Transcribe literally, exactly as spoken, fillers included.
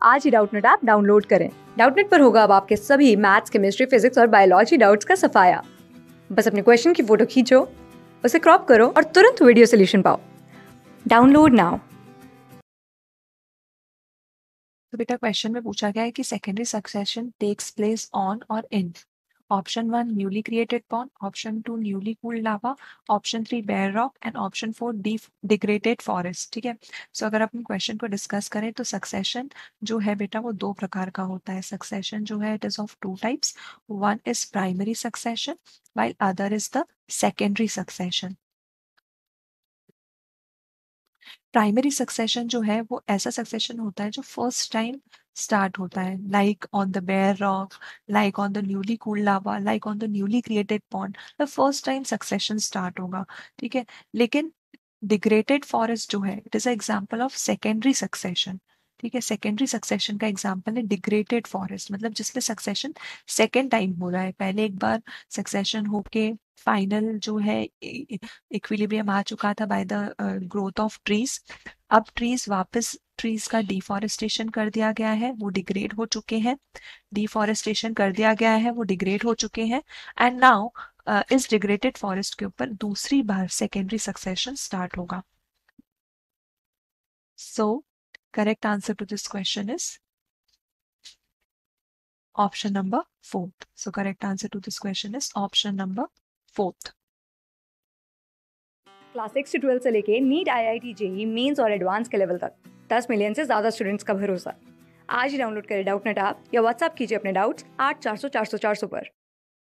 आज ही Doubtnut app download करें। डाउटनेट पर होगा अब आपके सभी मैथ्स, केमिस्ट्री, फिजिक्स और बायोलॉजी डाउट्स का सफाया। बस अपने क्वेश्चन की फोटो खींचो, उसे क्रॉप करो और तुरंत वीडियो सोल्यूशन पाओ। Download now. तो बेटा क्वेश्चन में पूछा गया है कि secondary succession takes place on और in option one newly created pond, option two newly cooled lava, option three bare rock and option four degraded forest. ठीक है, सो so, अगर अपन क्वेश्चन को डिस्कस करें तो सक्सेशन जो है बेटा वो दो प्रकार का होता है। सक्सेशन जो है it is of two types, one is primary succession while other is the secondary succession. Primary succession जो है वो ऐसा सक्सेशन होता है जो फर्स्ट टाइम स्टार्ट होता है, like on the bare rock, like on the newly cooled lava, like on the newly created pond, the first time succession start होगा। ठीक है, लेकिन डिग्रेडेड फॉरेस्ट जो है it is a example of secondary succession. ठीक है, secondary succession का example है डिग्रेडेड फॉरेस्ट, मतलब जिसमें सक्सेशन सेकेंड टाइम हो रहा है। पहले एक बार सक्सेशन होके फाइनल जो है इक्विलिब्रियम आ चुका था by the growth of trees. अब ट्रीज वापस ट्रीज का डिफॉरेस्टेशन कर दिया गया है, वो डिग्रेड हो चुके हैं। डिफॉरेस्टेशन कर दिया गया है, वो डिग्रेड हो चुके हैं। एंड नाउ uh, इस डिग्रेडेड फॉरेस्ट के ऊपर दूसरी बार सेकेंडरी सक्सेशन स्टार्ट होगा। So correct answer to this question is option number fourth. So correct answer to this question is option number fourth. Class six से ट्वेल्थ से लेके NEET, I I T, JEE Mains और advance के level तक दस million से ज्यादा students का भरोसा। आज ही डाउनलोड करें डाउटनेट ऐप या व्हाट्सएप कीजिए अपने डाउट्स आठ चार सौ चार सौ चार सौ पर।